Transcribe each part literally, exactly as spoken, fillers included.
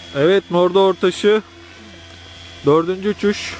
Evet, Mordo Ortaşı. Dördüncü uçuş.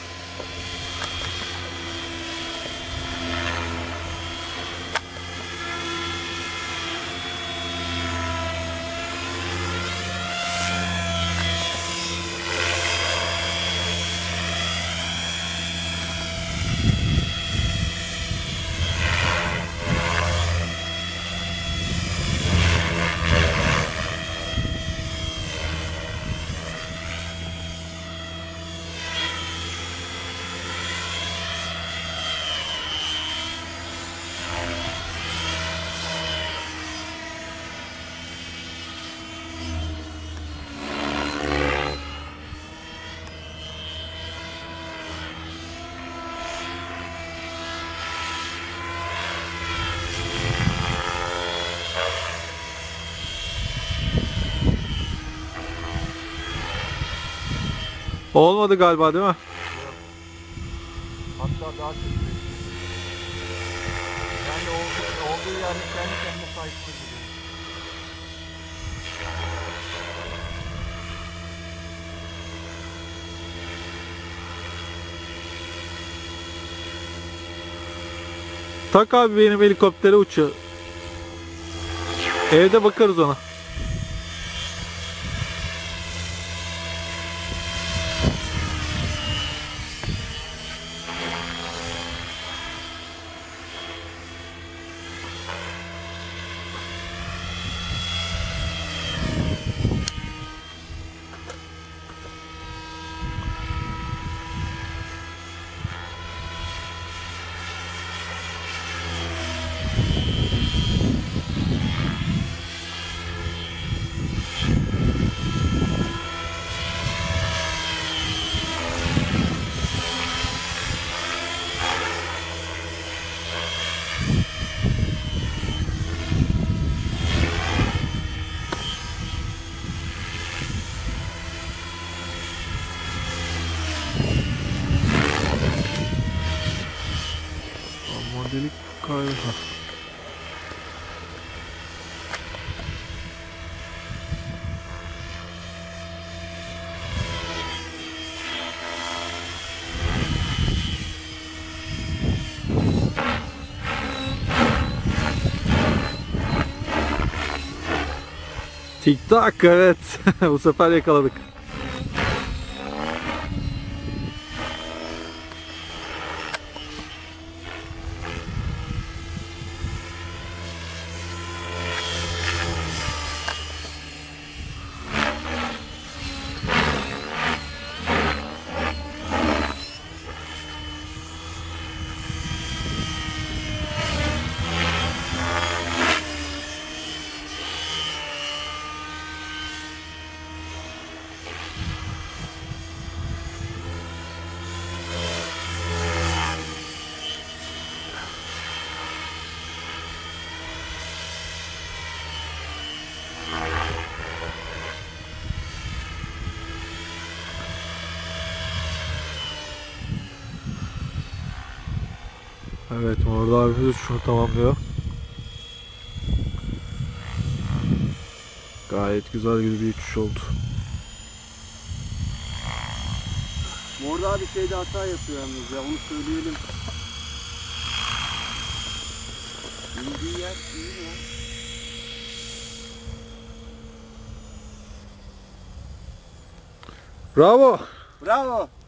Olmadı galiba, değil mi? Hatta daha kötü. Yani olduğu, olduğu yerde kendi kendine sahip çıkıyor. Tak abi benim helikoptere uçuyor. Evde bakarız ona. Modelik kaydı. Tik tak, evet. Bu sefer yakaladık. Evet, Mordo abimiz şunu tamamlıyor. Gayet güzel bir uçuş oldu. Mordo abi şeyde hata yapıyor yalnız ya, onu söyleyelim. Bildiği yer iyi mi? Bravo. Bravo.